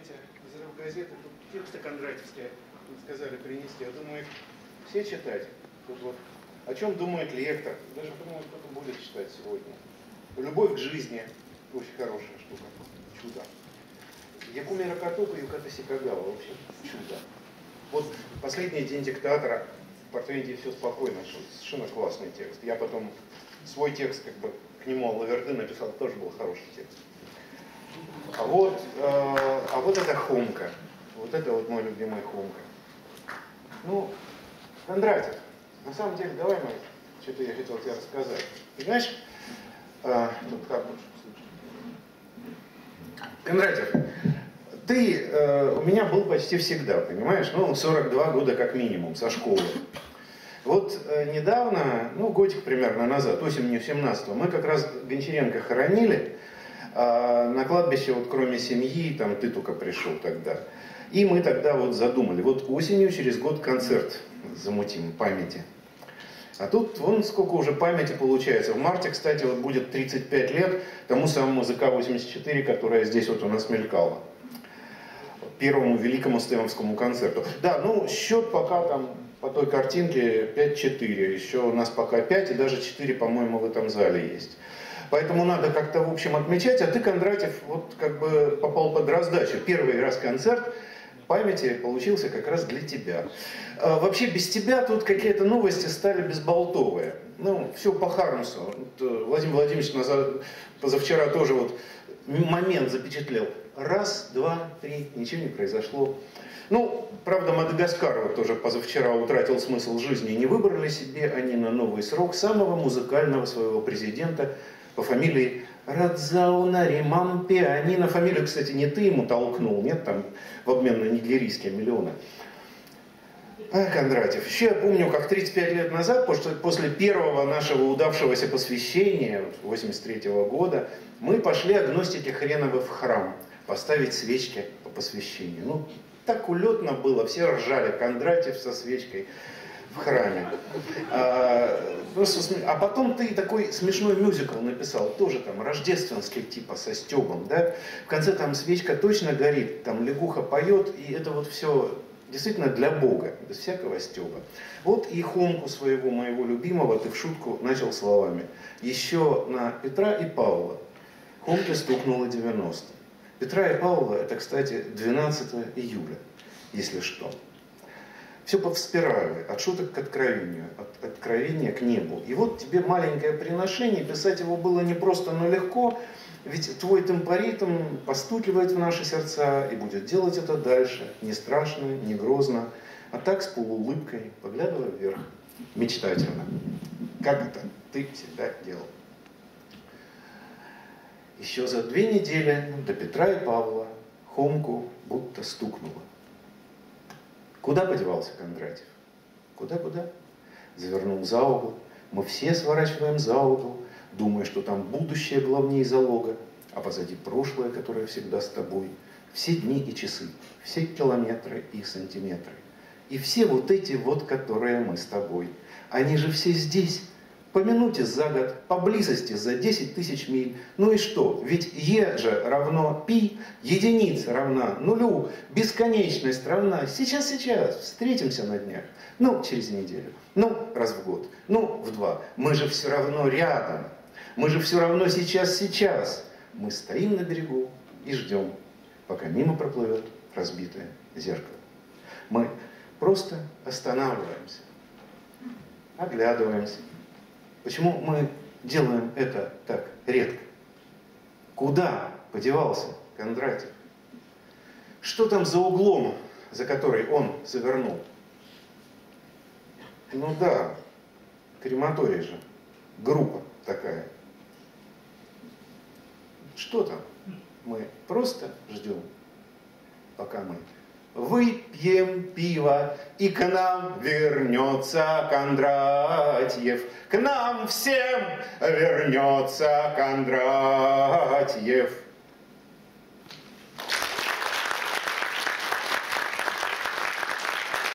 помните, взрыв газеты, тут тексты кондратьевские сказали принести. Я думаю, их все читать. Тут вот о чем думает лектор. Даже думаю, кто-то будет читать сегодня. Любовь к жизни. Очень хорошая штука. Чудо. Якуми Ракатука и Юката Сикагава. Вообще чудо. Вот последний день диктатора. В Портвенде все спокойно. Совершенно классный текст. Я потом свой текст как бы к нему Лаверды написал. Тоже был хороший текст. А вот это Хомка. Вот это вот мой любимый Хомка. Ну, Кондратьев, на самом деле, давай мы, что-то я хотел тебе рассказать. Понимаешь, тут как лучше слышно. Кондратьев, ты у меня был почти всегда, понимаешь? Ну, 42 года как минимум, со школы. Вот недавно, ну, годик примерно назад, осенью 17-го, мы как раз Гончаренко хоронили. На кладбище, вот кроме семьи, там ты только пришел тогда. И мы тогда вот задумали, вот осенью через год концерт замутим памяти. А тут вон сколько уже памяти получается. В марте, кстати, вот будет 35 лет тому самому ЗК-84, которая здесь вот у нас мелькала. Первому великому стэмовскому концерту. Да, ну счет пока там по той картинке 5-4. Еще у нас пока 5 и даже 4, по-моему, в этом зале есть. Поэтому надо как-то в общем отмечать, а ты, Кондратьев, вот как бы попал под раздачу. Первый раз концерт памяти получился как раз для тебя. Вообще без тебя тут какие-то новости стали безболтовые. Ну, все по Хармсу. Вот, Владимир Владимирович позавчера тоже вот момент запечатлел. Раз, два, три, ничего не произошло. Ну, правда, Мадагаскар вот тоже позавчера утратил смысл жизни. Не выбрали себе они на новый срок самого музыкального своего президента по фамилии Радзаунари Мампианина. Фамилию, кстати, не ты ему толкнул, нет, там в обмен на нигерийские миллионы. Кондратьев, еще я помню, как 35 лет назад, после первого нашего удавшегося посвящения, 83-го года, мы пошли агностики хреновы в храм поставить свечки по посвящению. Ну, так улетно было, все ржали, Кондратьев со свечкой в храме. А потом ты такой смешной мюзикл написал, тоже там рождественский типа со стёбом, да? В конце там свечка точно горит, там лягуха поет, и это вот все действительно для Бога, без всякого стёба. Вот и Хомку своего моего любимого ты в шутку начал словами. Еще на Петра и Павла Хомке стукнуло 90. Петра и Павла это, кстати, 12 июля, если что. Все по спирали, от шуток к откровению, от откровения к небу. И вот тебе маленькое приношение, писать его было не просто, но легко, ведь твой темпоритм постукивает в наши сердца и будет делать это дальше, не страшно, не грозно, а так с полуулыбкой, поглядывая вверх, мечтательно. Как это ты всегда делал. Еще за 2 недели до Петра и Павла Хомку будто стукнуло. Куда подевался Кондратьев? Куда? Завернул за угол. Мы все сворачиваем за угол, думая, что там будущее главнее залога, а позади прошлое, которое всегда с тобой. Все дни и часы, все километры и сантиметры. И все вот эти вот, которые мы с тобой. Они же все здесь. По минуте за год, поблизости за 10 тысяч миль. Ну и что? Ведь Е же равно пи, единица равна нулю, бесконечность равна сейчас, встретимся на днях. Ну, через неделю, ну, раз в год, ну, в 2. Мы же все равно рядом, мы же все равно сейчас. Мы стоим на берегу и ждем, пока мимо проплывет разбитое зеркало. Мы просто останавливаемся, оглядываемся. Почему мы делаем это так редко? Куда подевался Кондратьев? Что там за углом, за который он завернул? Ну да, крематорий же, группа такая. Что там? Мы просто ждем, пока мы выпьем пиво, и к нам вернется Кондратьев. К нам всем вернется Кондратьев.